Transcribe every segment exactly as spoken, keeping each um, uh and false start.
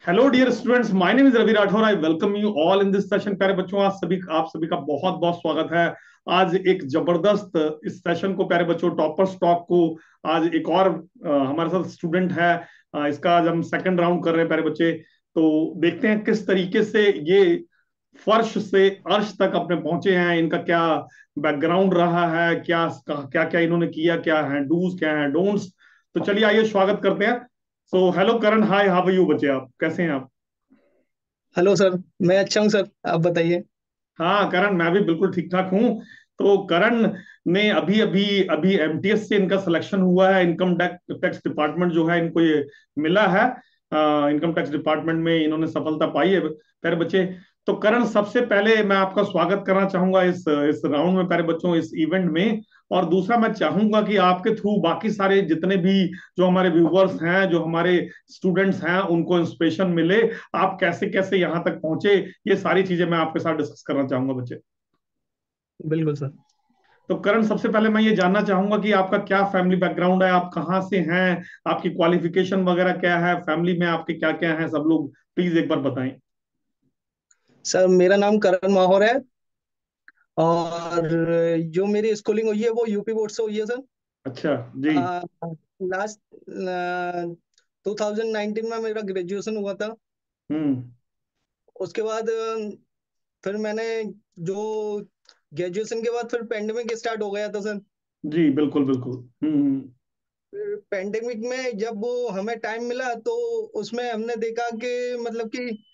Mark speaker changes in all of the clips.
Speaker 1: Hello dear students, my name is Ravi Rathore. I welcome you all in this session. प्यारे बच्चों, आज सभी आप सभी का बहुत बहुत स्वागत है। आज एक जबरदस्त इस सेशन को, प्यारे बच्चों, टॉपर्स टॉक को आज एक और अ, हमारे साथ स्टूडेंट है। अ, इसका आज हम सेकंड राउंड कर रहे हैं, प्यारे बच्चे। तो देखते हैं किस तरीके से ये फर्श से अर्श तक अपने पहुंचे हैं, इनका क्या बैकग्राउंड रहा है, क्या क्या क्या इन्होंने किया, क्या है डूज, क्या है डोंट्स। तो चलिए आइए स्वागत करते हैं। So hello Karan, hi, how are you बच्चे, आप कैसे हैं आप?
Speaker 2: Hello sir. मैं अच्छा हूँ सर, आप बताइए।
Speaker 1: हाँ करण, मैं भी बिल्कुल ठीक ठाक हूँ। तो करण ने अभी अभी अभी एमटीएस से इनका सिलेक्शन हुआ है। इनकम टैक्स डिपार्टमेंट जो है, इनको ये मिला है। इनकम टैक्स डिपार्टमेंट में इन्होंने सफलता पाई है, प्यारे बच्चे। तो करण, सबसे पहले मैं आपका स्वागत करना चाहूंगा इस इस राउंड में, प्यारे बच्चों, इस इवेंट में। और दूसरा, मैं चाहूंगा कि आपके थ्रू बाकी सारे जितने भी जो हमारे व्यूवर्स हैं, जो हमारे स्टूडेंट्स हैं, उनको इंस्पिरेशन मिले। आप कैसे कैसे यहाँ तक पहुंचे, ये सारी चीजें मैं आपके साथ डिस्कस करना चाहूंगा बच्चे।
Speaker 2: बिल्कुल सर।
Speaker 1: तो करण, सबसे पहले मैं ये जानना चाहूंगा कि आपका क्या फैमिली बैकग्राउंड है, आप कहाँ से हैं, आपकी क्वालिफिकेशन वगैरह क्या है, फैमिली में आपके क्या क्या हैं, सब लोग प्लीज एक बार बताएं।
Speaker 2: सर मेरा नाम करण माहौर है। और जो मेरी स्कूलिंग हुई है वो यूपी बोर्ड से हुई है सर।
Speaker 1: अच्छा जी।
Speaker 2: लास्ट टू थाउजेंड नाइनटीन में मेरा ग्रेजुएशन हुआ था।
Speaker 1: हम्म।
Speaker 2: उसके बाद अ, फिर मैंने जो ग्रेजुएशन के बाद फिर पेंडेमिक स्टार्ट हो गया था सर।
Speaker 1: जी बिल्कुल बिल्कुल। हम्म।
Speaker 2: फिर पेंडेमिक में जब वो हमें टाइम मिला तो उसमें हमने देखा कि मतलब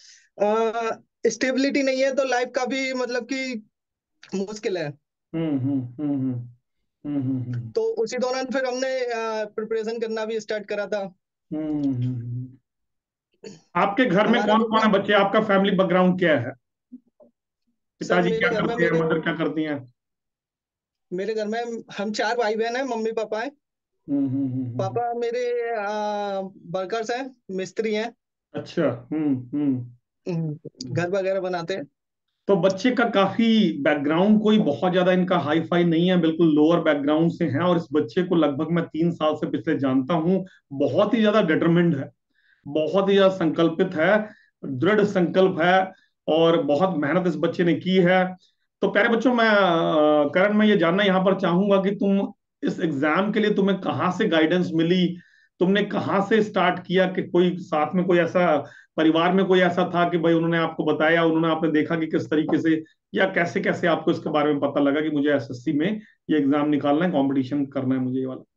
Speaker 2: कि स्टेबिलिटी नहीं है तो लाइफ काफी मतलब कि मुश्किल है।
Speaker 1: हम्म। हम्म। हम्म। हम्म। हम्म। हम्म। हम्म।
Speaker 2: तो उसी दौरान फिर हमने प्रिपरेशन करना भी स्टार्ट करा था।
Speaker 1: हम्म। हम्म। हम्म। आपके घर में
Speaker 2: हमारा
Speaker 1: कौन
Speaker 2: जो
Speaker 1: कौन
Speaker 2: था
Speaker 1: है बच्चे, आपका फैमिली बैकग्राउंड क्या है?
Speaker 2: सर,
Speaker 1: पिताजी क्या
Speaker 2: मेरे घर में
Speaker 1: करते हैं,
Speaker 2: मेरे
Speaker 1: मदर क्या करती हैं?
Speaker 2: मेरे घर में हम चार भाई बहन हैं, मम्मी पापा हैं।
Speaker 1: हम्म। हम्म। हम्म। हम्म।
Speaker 2: पापा मेरे वर्कर्स हैं, मिस्त्री हैं।
Speaker 1: अच्छा। हम्म। हम्म।
Speaker 2: हम्म, घर वगैरह बनाते हैं।
Speaker 1: तो बच्चे का काफी बैकग्राउंड कोई बहुत ज्यादा इनका हाई फाई नहीं है, बिल्कुल लोअर बैकग्राउंड से है। और इस बच्चे को लगभग मैं तीन साल से पिछले जानता हूँ। बहुत ही ज्यादा डिटरमिन्ड है, बहुत ही ज्यादा संकल्पित है, दृढ़ संकल्प है, और बहुत मेहनत इस बच्चे ने की है। तो प्यारे बच्चों, मैं अ, करण, मैं ये जानना यहाँ पर चाहूंगा कि तुम इस एग्जाम के लिए तुम्हें कहाँ से गाइडेंस मिली, तुमने कहाँ से स्टार्ट किया, कि कोई साथ में कोई ऐसा, परिवार में कोई ऐसा था कि भाई उन्होंने आपको बताया, उन्होंने आपने देखा कि किस तरीके से, या कैसे कैसे आपको इसके बारे में पता लगा कि मुझे एसएससी में ये एग्जाम निकालना है, कंपटीशन करना है मुझे ये वाला?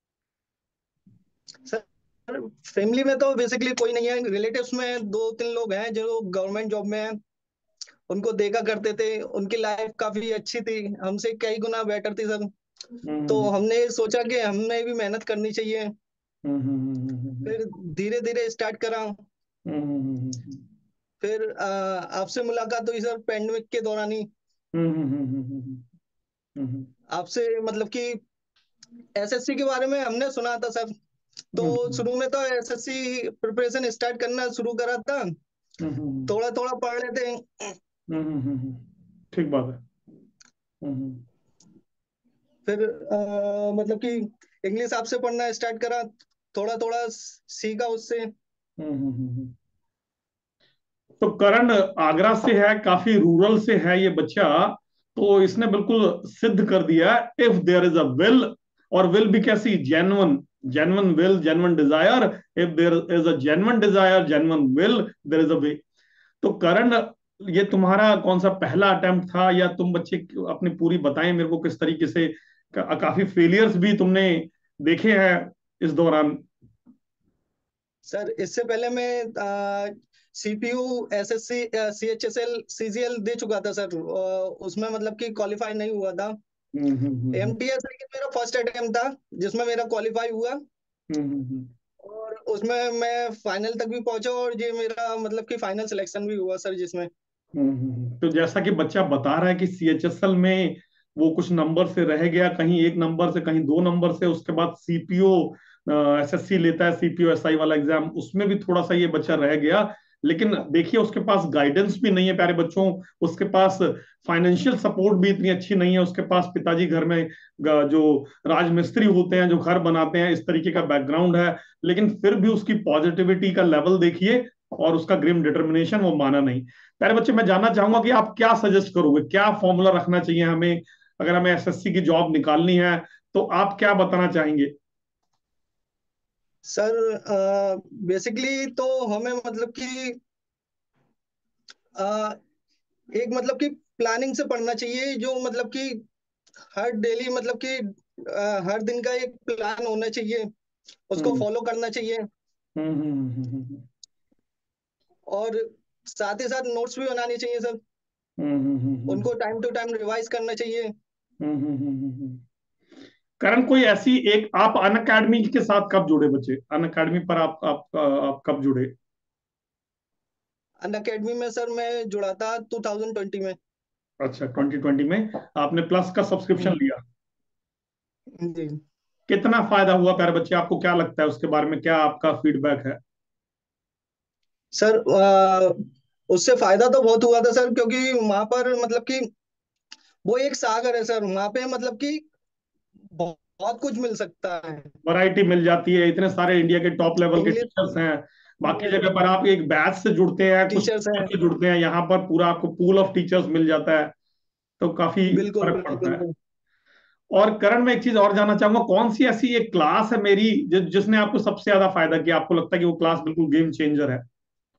Speaker 2: सर फैमिली में तो बेसिकली कोई नहीं है, रिलेटिव्स में दो तीन लोग हैं जो गवर्नमेंट जॉब में हैं। उनको देखा करते थे, उनकी लाइफ काफी अच्छी थी, हमसे कई गुना बेटर थी सर। तो
Speaker 1: हम्म।
Speaker 2: हमने सोचा कि हमें भी मेहनत करनी चाहिए।
Speaker 1: हम्म। हम्म। हम्म।
Speaker 2: फिर धीरे धीरे स्टार्ट करा।
Speaker 1: हम्म। हम्म।
Speaker 2: फिर अ, आपसे मुलाकात हुई सर पेंडेमिक के दौरान ही।
Speaker 1: हम्म। हम्म। हम्म। हम्म। हम्म।
Speaker 2: आपसे मतलब कि एसएससी के बारे में हमने सुना था सर। तो शुरू में तो एसएससी प्रिपरेशन स्टार्ट करना शुरू करा था। थोड़ा थोड़ा पढ़ लेते हैं।
Speaker 1: ठीक बात है। हम्म।
Speaker 2: फिर अ, मतलब कि इंग्लिश आपसे पढ़ना स्टार्ट करा। थोड़ा थोड़ा सीखा उससे।
Speaker 1: हम्म। तो करण आगरा से है, काफी रूरल से है ये बच्चा। तो इसने बिल्कुल सिद्ध कर दिया, if there is a will, और विल भी कैसी, genuine, genuine will, genuine desire. If there is a genuine desire, genuine will, there is a way. तो करण, ये तुम्हारा कौन सा पहला अटेम्प्ट था, या तुम बच्चे अपनी पूरी बताएं मेरे को किस तरीके से, का, काफी फेलियर्स भी तुमने देखे हैं इस दौरान?
Speaker 2: सर इससे पहले मैं सीपीयू एसएससी सीएचएसएल सीजीएल दे चुका था सर। अ, उसमें मतलब कि क्वालिफाई नहीं हुआ था।
Speaker 1: हम्म। हम्म।
Speaker 2: एमटीएस लेकिन मेरा फर्स्ट अटेम्प्ट था जिसमें मेरा क्वालिफाई हुआ।
Speaker 1: हम्म। हम्म।
Speaker 2: और उसमें मैं फाइनल तक भी पहुंचा और ये मेरा मतलब कि फाइनल सिलेक्शन भी हुआ सर जिसमें।
Speaker 1: हम्म। हम्म। तो जैसा कि बच्चा बता रहा है कि सीएचएसएल में वो कुछ नंबर से रह गया, कहीं एक नंबर से, कहीं दो नंबर से, उसके बाद सीपीओ एसएससी लेता है, सीपीओ एसआई वाला एग्जाम, उसमें भी थोड़ा सा ये बच्चा रह गया। लेकिन देखिए, उसके पास गाइडेंस भी नहीं है, प्यारे बच्चों। उसके पास फाइनेंशियल सपोर्ट भी इतनी अच्छी नहीं है, उसके पास पिताजी घर में ग- जो राजमिस्त्री होते हैं, जो घर बनाते हैं, इस तरीके का बैकग्राउंड है। लेकिन फिर भी उसकी पॉजिटिविटी का लेवल देखिए, और उसका ग्रिम डिटर्मिनेशन वो माना नहीं। प्यारे बच्चे, मैं जानना चाहूंगा कि आप क्या सजेस्ट करोगे, क्या फॉर्मूला रखना चाहिए हमें अगर हमें एसएससी की जॉब निकालनी है, तो आप क्या बताना चाहेंगे?
Speaker 2: सर बेसिकली तो हमें मतलब कि अ, एक मतलब कि प्लानिंग से पढ़ना चाहिए, जो मतलब कि हर डेली मतलब कि अ, हर दिन का एक प्लान होना चाहिए, उसको
Speaker 1: हम्म
Speaker 2: फॉलो करना चाहिए।
Speaker 1: हम्म हम्म हम्म हम्म
Speaker 2: और साथ ही साथ नोट्स भी बनाने चाहिए सर,
Speaker 1: हम्म हम्म हम्म हम्म हम्म
Speaker 2: उनको टाइम टू टाइम रिवाइज करना चाहिए।
Speaker 1: हम्म हम्म हम्म हम्म हम्म। करण, कोई ऐसी एक, आप अन अकेडमी के साथ कब जुड़े बच्चे? अन अकेडमी पर आप आप आप कब जुड़े?
Speaker 2: अन अकेडमी में सर मैं जुड़ा था ट्वेंटी ट्वेंटी में।
Speaker 1: अच्छा, ट्वेंटी ट्वेंटी में आपने प्लस का सब्सक्रिप्शन
Speaker 2: हम्म,
Speaker 1: लिया।
Speaker 2: जी
Speaker 1: कितना फायदा हुआ प्यारे बच्चे, आपको क्या लगता है उसके बारे में, क्या आपका फीडबैक है?
Speaker 2: सर अ, उससे फायदा तो बहुत हुआ था सर, क्योंकि वहां पर मतलब कि वो एक सागर है सर, वहां पे मतलब कि बहुत, बहुत कुछ मिल सकता है।
Speaker 1: वैरायटी मिल जाती है, इतने सारे इंडिया के टॉप लेवल के
Speaker 2: इंग्लिश
Speaker 1: टीचर्स हैं। बाकी जगह पर आप एक बैच से जुड़ते हैं, कुछ
Speaker 2: टीचर्स
Speaker 1: टीचर
Speaker 2: हैं।
Speaker 1: से जुड़ते हैं, यहाँ पर पूरा आपको पूल ऑफ टीचर्स मिल जाता है, तो काफी
Speaker 2: बिल्कुल
Speaker 1: फर्क पड़ता है।
Speaker 2: बिल्कुल।
Speaker 1: और करण, मैं एक चीज और जानना चाहूंगा, कौन सी ऐसी एक क्लास है मेरी जि, जिसने आपको सबसे ज्यादा फायदा किया, आपको लगता है कि वो क्लास बिल्कुल गेम चेंजर है?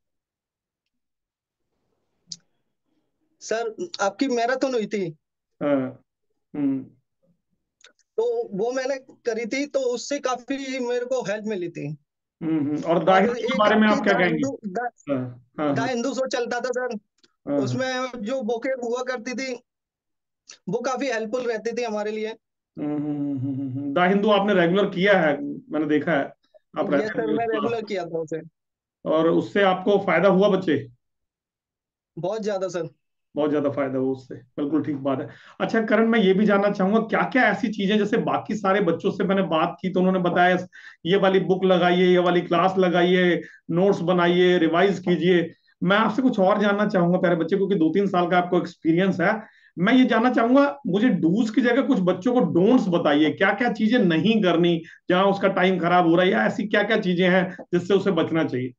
Speaker 2: सर आपकी मैराथन हुई थी,
Speaker 1: हाँ, हम्म
Speaker 2: तो वो मैंने करी थी, तो उससे काफी मेरे को हेल्प मिली थी।
Speaker 1: हम्म हम्म। और
Speaker 2: और
Speaker 1: दाहिर के
Speaker 2: एक
Speaker 1: बारे में
Speaker 2: आपकी
Speaker 1: आप क्या
Speaker 2: द
Speaker 1: कहेंगे?
Speaker 2: हिंदू द,
Speaker 1: हाँ हाँ
Speaker 2: द
Speaker 1: हाँ
Speaker 2: हिंदू शो चलता था सर,
Speaker 1: हाँ हाँ।
Speaker 2: उसमें जो बुकें हुआ करती थी वो काफी हेल्पफुल रहती थी हमारे लिए।
Speaker 1: हम्म हम्म हम्म हम्म, हम्म, हम्म। दा हिंदू आपने रेगुलर किया है, मैंने देखा है, आप
Speaker 2: यस
Speaker 1: रहते
Speaker 2: सर,
Speaker 1: भी उस
Speaker 2: मैं
Speaker 1: क्लास
Speaker 2: रेगुलर किया था उसे।
Speaker 1: में। और उससे आपको फायदा हुआ बच्चे?
Speaker 2: बहुत ज्यादा सर।
Speaker 1: बहुत ज्यादा फायदा हुआ उससे, बिल्कुल ठीक बात है। अच्छा करण, मैं ये भी जानना चाहूंगा, क्या क्या ऐसी चीजें, जैसे बाकी सारे बच्चों से मैंने बात की तो उन्होंने बताया ये वाली बुक लगाइए, ये वाली क्लास लगाइए, नोट्स बनाइए, रिवाइज कीजिए। मैं आपसे कुछ और जानना चाहूंगा प्यारे बच्चे, क्योंकि दो तीन साल का आपको एक्सपीरियंस है। मैं ये जानना चाहूंगा, मुझे डूज की जगह कुछ बच्चों को डोंट्स बताइए, क्या क्या चीजें नहीं करनी जहां उसका टाइम खराब हो रहा है, या ऐसी क्या क्या चीजें हैं जिससे उसे बचना चाहिए?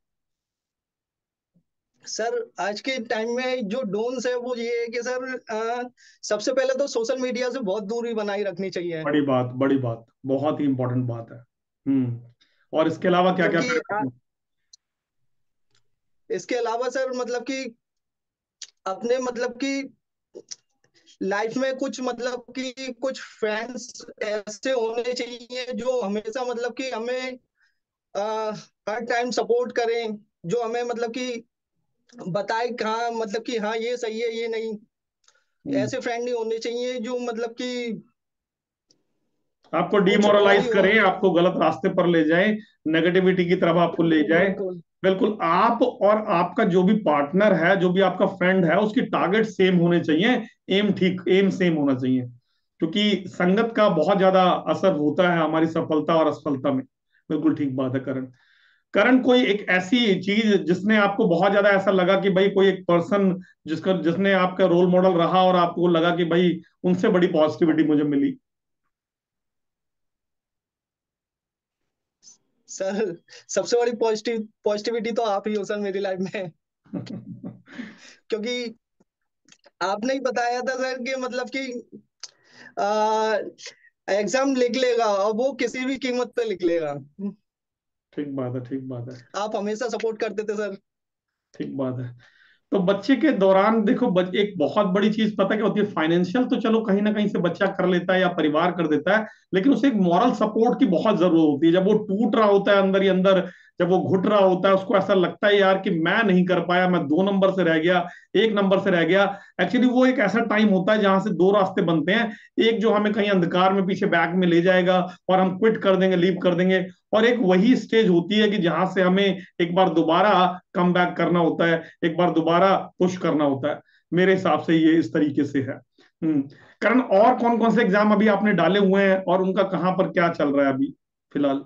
Speaker 2: सर आज के टाइम में जो डोन्स है वो ये है कि सर अ, सबसे पहले तो सोशल मीडिया से बहुत दूरी बनाए रखनी चाहिए।
Speaker 1: बड़ी बात, बड़ी बात, बहुत ही इंपॉर्टेंट बात है। हम्म और इसके अलावा क्या क्या
Speaker 2: क्योंकि अ,
Speaker 1: कर?
Speaker 2: इसके अलावा सर मतलब कि अपने मतलब कि लाइफ में कुछ मतलब कि कुछ फ्रेंड्स ऐसे होने चाहिए जो हमेशा मतलब कि हमें अ, हर टाइम सपोर्ट करें, जो हमें मतलब कि बताए कहाँ मतलब कि हाँ ये सही है ये नहीं।
Speaker 1: हम्म,
Speaker 2: ऐसे फ्रेंड नहीं होने चाहिए जो मतलब कि
Speaker 1: आपको
Speaker 2: कुछ और
Speaker 1: डिमोरलाइज
Speaker 2: ही हो।
Speaker 1: करें, आपको गलत रास्ते पर ले जाएं, नेगेटिविटी की तरफ आपको ले
Speaker 2: बिल्कुल
Speaker 1: जाए।
Speaker 2: बिल्कुल।
Speaker 1: बिल्कुल, आप और आपका जो भी पार्टनर है, जो भी आपका फ्रेंड है, उसकी टारगेट सेम होने चाहिए, एम ठीक, एम सेम होना चाहिए, क्योंकि संगत का बहुत ज्यादा असर होता है हमारी सफलता और असफलता में। बिल्कुल ठीक बात है करण। करण, कोई एक ऐसी चीज जिसने आपको बहुत ज्यादा ऐसा लगा कि भाई कोई एक पर्सन जिसका जिसने आपका रोल मॉडल रहा और आपको लगा कि भाई उनसे बड़ी पॉजिटिविटी मुझे मिली?
Speaker 2: सर सबसे बड़ी पॉजिटिव पॉजिटिविटी तो आप ही हो सर मेरी लाइफ में, क्योंकि आपने ही बताया था सर कि मतलब कि एग्जाम लिख लेगा और वो किसी भी कीमत पे लिख लेगा।
Speaker 1: ठीक बात है, ठीक बात है,
Speaker 2: आप हमेशा सपोर्ट करते थे सर।
Speaker 1: ठीक बात है। तो बच्चे के दौरान देखो, बच, एक बहुत बड़ी चीज पता क्या होती है, फाइनेंशियल तो चलो कहीं ना कहीं से बच्चा कर लेता है या परिवार कर देता है, लेकिन उसे एक मॉरल सपोर्ट की बहुत जरूरत होती है, जब वो टूट रहा होता है अंदर ही अंदर, जब वो घुट रहा होता है, उसको ऐसा लगता है यार कि मैं नहीं कर पाया, मैं दो नंबर से रह गया, एक नंबर से रह गया। एक्चुअली वो एक ऐसा टाइम होता है जहां से दो रास्ते बनते हैं, एक जो हमें कहीं अंधकार में पीछे बैग में ले जाएगा और हम क्विट कर देंगे, लीव कर देंगे, और एक वही स्टेज होती है कि जहां से हमें एक बार दोबारा कम बैक करना होता है, एक बार दोबारा पुश करना होता है। मेरे हिसाब से ये इस तरीके से है। हम्म करण, और कौन कौन से एग्जाम अभी आपने डाले हुए हैं और उनका कहाँ पर क्या चल रहा है अभी फिलहाल?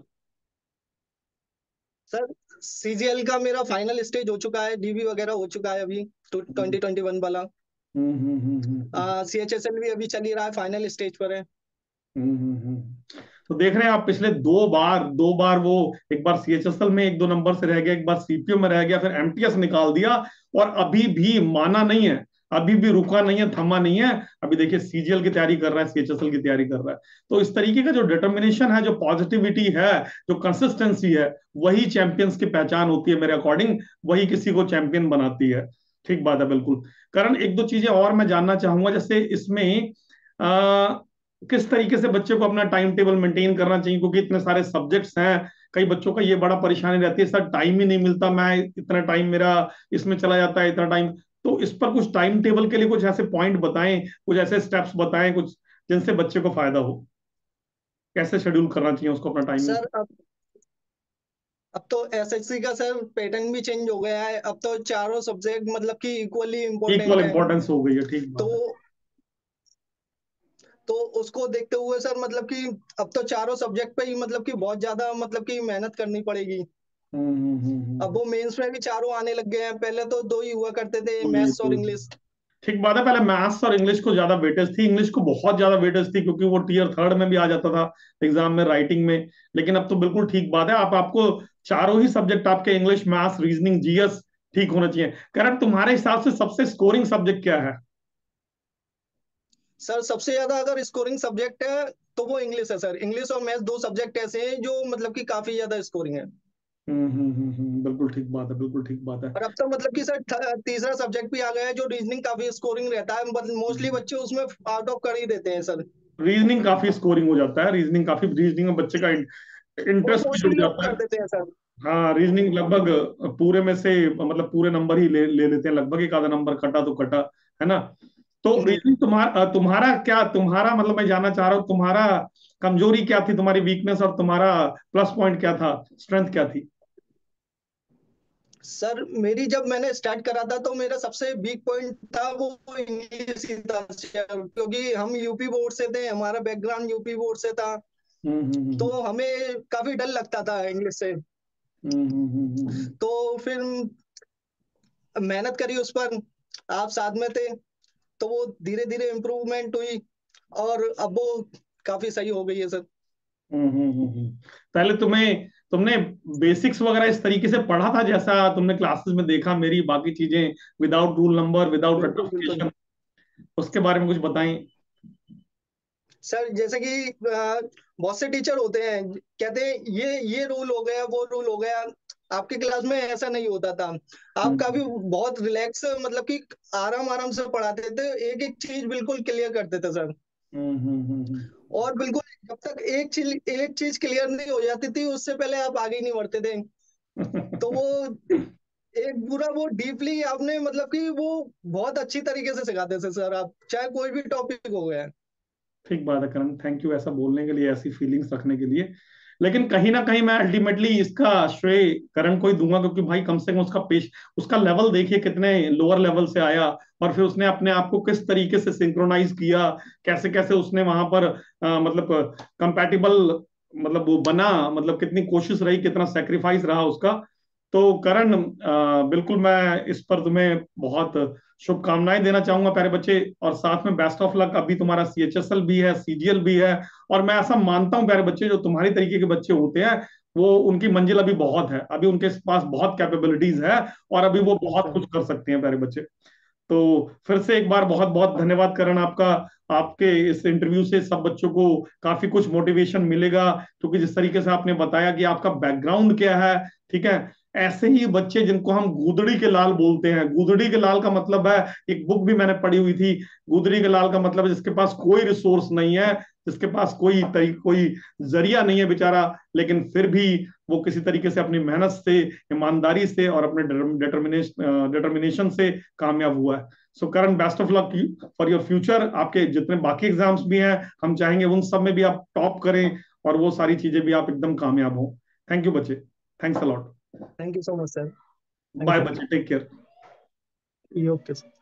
Speaker 2: सर सीजीएल का मेरा फाइनल स्टेज हो चुका है, डीबी वगैरह हो चुका है अभी तो
Speaker 1: हम्म
Speaker 2: ट्वेंटी ट्वेंटी वन वाला।
Speaker 1: हम्म हम्म हम्म हम्म
Speaker 2: सी एच एस एल भी अभी चल ही रहा है, फाइनल स्टेज पर है।
Speaker 1: हम्म हम्म, हम्म। तो देख रहे हैं आप, पिछले दो बार दो बार वो, एक बार सीएचएसएल में एक दो नंबर से रह गया, एक बार सीपीओ में रह गया, फिर एमटीएस निकाल दिया, और अभी भी माना नहीं है, अभी भी रुका नहीं है, थमा नहीं है। अभी देखिए सीजीएल की तैयारी कर रहा है, सीएचएसएल की तैयारी कर रहा है। तो इस तरीके का जो डिटर्मिनेशन है, जो पॉजिटिविटी है, जो कंसिस्टेंसी है, वही चैंपियंस की पहचान होती है मेरे अकॉर्डिंग, वही किसी को चैंपियन बनाती है। ठीक बात है, बिल्कुल। करण, एक दो चीजें और मैं जानना चाहूंगा, जैसे इसमें आ, किस तरीके से बच्चे को अपना टाइम टेबल मेंटेन करना चाहिए, क्योंकि इतने सारे सब्जेक्ट्स हैं। कई बच्चों का ये बड़ा परेशानी रहती है, सर टाइम ही नहीं मिलता, मैं इतना टाइम मेरा इसमें चला जाता है, इतना टाइम। तो इस पर कुछ टाइम टेबल के लिए कुछ ऐसे पॉइंट बताएं, कुछ ऐसे स्टेप्स बताएं, कुछ जिनसे बच्चे को फायदा हो, कैसे शेड्यूल करना चाहिए उसको अपना टाइमिंग।
Speaker 2: सर अब अब तो एसएससी का सर पैटर्न भी चेंज हो गया है। अब तो चारों सब्जेक्ट मतलब कि इक्वली
Speaker 1: इक्वल
Speaker 2: इम्पोर्टेंट है।
Speaker 1: इंपॉर्टेंस हो गई है, ठीक
Speaker 2: तो
Speaker 1: बात है।
Speaker 2: तो उसको देखते हुए सर मतलब कि अब तो चारों सब्जेक्ट पे ही मतलब कि बहुत ज्यादा मतलब कि मेहनत करनी पड़ेगी।
Speaker 1: हम्म हम्म हम्म
Speaker 2: अब
Speaker 1: हम्म।
Speaker 2: वो मेंस में भी चारों आने लग गए हैं, पहले तो दो ही हुआ करते थे,
Speaker 1: तो ये
Speaker 2: मैथ्स
Speaker 1: तो
Speaker 2: और इंग्लिश।
Speaker 1: ठीक बात है, पहले मैथ्स और इंग्लिश को ज्यादा वेटेज थी, इंग्लिश को बहुत ज्यादा वेटेज थी, क्योंकि वो टीयर थर्ड में भी आ जाता था एग्जाम में, राइटिंग में। लेकिन अब तो बिल्कुल ठीक बात है, आप आपको चारों ही सब्जेक्ट आपके, इंग्लिश, मैथ्स, रीजनिंग, जीएस, ठीक होना चाहिए। करण, तुम्हारे हिसाब से सबसे स्कोरिंग सब्जेक्ट क्या है?
Speaker 2: सर सबसे ज्यादा अगर स्कोरिंग सब्जेक्ट है तो वो इंग्लिश है सर। इंग्लिश और मैथ्स दो सब्जेक्ट ऐसे हैं जो मतलब कि काफी ज्यादा स्कोरिंग है।
Speaker 1: हम्म हम्म हम्म हम्म, बिल्कुल ठीक बात है, बिल्कुल ठीक बात है।
Speaker 2: और अब तो मतलब कि सर थ- तीसरा सब्जेक्ट भी आ गया है जो रीजनिंग काफी स्कोरिंग रहता है, मतलब मोस्टली बच्चे उसमें आउट ऑफ कर ही देते हैं सर।
Speaker 1: रीजनिंग काफी स्कोरिंग हो जाता है, रीजनिंग काफी, रीजनिंग में बच्चे का
Speaker 2: वो
Speaker 1: इंटरेस्ट भी जुड़
Speaker 2: मोस्टली लोग
Speaker 1: जाता
Speaker 2: कर
Speaker 1: है।
Speaker 2: देते हैं सर।
Speaker 1: हाँ, रीजनिंग लगभग पूरे में से, मतलब पूरे नंबर ही ले ले लेते हैं लगभग, एक आधा नंबर कटा तो कटा, है ना। तो
Speaker 2: जी।
Speaker 1: रीजनिंग तुम्हारा तुम्हारा क्या, तुम्हारा मतलब मैं जानना चाह रहा हूँ, तुम्हारा कमजोरी क्या थी, तुम्हारी वीकनेस, और तुम्हारा प्लस पॉइंट क्या था, स्ट्रेंथ क्या थी?
Speaker 2: सर मेरी जब मैंने स्टार्ट करा था तो मेरा सबसे वीक पॉइंट था वो इंग्लिश ही था सर, क्योंकि हम यूपी बोर्ड से थे, हमारा बैकग्राउंड यूपी बोर्ड से था।
Speaker 1: हम्म हम्म
Speaker 2: तो
Speaker 1: हम्म
Speaker 2: हमें काफी डर लगता था इंग्लिश से।
Speaker 1: हम्म हम्म हम्म हम्म, हम्म।
Speaker 2: तो फिर मेहनत करी उस पर, आप साथ में थे, तो वो धीरे धीरे इम्प्रूवमेंट हुई और अब वो काफी सही हो गई है सर।
Speaker 1: हम्म हम्म हम्म, हम्म। पहले तुम्हें तुमने बेसिक्स वगैरह इस तरीके से पढ़ा था, जैसा तुमने क्लासेस में देखा मेरी, बाकी चीजें विदाउट रूल नंबर, विदाउट
Speaker 2: बिल्कुल बिल्कुल।
Speaker 1: रेक्टिफिकेशन, उसके बारे में कुछ बताएं।
Speaker 2: सर जैसे कि अ, बहुत से टीचर होते हैं, कहते हैं ये ये रूल हो गया, वो रूल हो गया। आपकी क्लास में ऐसा नहीं होता था। आप काफी
Speaker 1: हम्म
Speaker 2: बहुत रिलैक्स मतलब कि आराम आराम से पढ़ाते थे, एक एक चीज बिल्कुल क्लियर करते थे सर।
Speaker 1: हम्म हम्म हम्म
Speaker 2: और बिल्कुल जब तक एक चीज एक चीज क्लियर नहीं हो जाती थी उससे पहले आप आगे ही नहीं बढ़ते थे। तो वो
Speaker 1: हम्म।
Speaker 2: एक पूरा वो डीपली आपने मतलब कि वो बहुत अच्छी तरीके से सिखाते थे सर, आप चाहे कोई भी टॉपिक हो गया।
Speaker 1: ठीक बात है करण, थैंक यू ऐसा बोलने के लिए, ऐसी फीलिंग्स रखने के लिए। लेकिन कहीं ना कहीं मैं अल्टीमेटली इसका श्रेय करण को ही दूंगा, क्योंकि भाई कम से कम उसका पेश, उसका लेवल देखिए कितने लोअर लेवल से आया, और फिर उसने अपने आप को किस तरीके से सिंक्रोनाइज किया, कैसे कैसे उसने वहां पर अ, मतलब कंपैटिबल, मतलब वो बना, मतलब कितनी कोशिश रही, कितना सेक्रीफाइस रहा उसका। तो करण, अ, बिल्कुल मैं इस पर तुम्हें बहुत शुभकामनाएं देना चाहूंगा प्यारे बच्चे, और साथ में बेस्ट ऑफ लक। अभी तुम्हारा सीएचएसएल भी है, सीजीएल भी है, और मैं ऐसा मानता हूं प्यारे बच्चे, जो तुम्हारी तरीके के बच्चे होते हैं, वो उनकी मंजिल अभी बहुत है, अभी उनके पास बहुत कैपेबिलिटीज है, और अभी वो
Speaker 2: बिल्कुल
Speaker 1: बहुत
Speaker 2: सर।
Speaker 1: कुछ कर सकते हैं प्यारे बच्चे। तो फिर से एक बार बहुत बहुत धन्यवाद करण आपका। आपके इस इंटरव्यू से सब बच्चों को काफी कुछ मोटिवेशन मिलेगा, क्योंकि जिस तरीके से आपने बताया कि आपका बैकग्राउंड क्या है, ठीक है। ऐसे ही बच्चे जिनको हम गूदड़ी के लाल बोलते हैं, गूदड़ी के लाल का मतलब है, एक बुक भी मैंने पढ़ी हुई थी, गूदड़ी के लाल का मतलब है जिसके पास कोई रिसोर्स नहीं है, जिसके पास कोई तरी, कोई जरिया नहीं है बेचारा, लेकिन फिर भी वो किसी तरीके से अपनी मेहनत से, ईमानदारी से, और अपने डिटर्मिनेशन डिटर्मिनेशन से कामयाब हुआ है। So Karan, best of luck for your future. आपके जितने बाकी एग्जाम्स भी हैं, हम चाहेंगे उन सब में भी आप टॉप करें, और वो सारी चीजें भी आप एकदम कामयाब हो। थैंक यू बच्चे, thanks a lot.
Speaker 2: Thank you so much sir. Thank
Speaker 1: bye
Speaker 2: you.
Speaker 1: बच्चे, टेक केयर।
Speaker 2: Okay sir.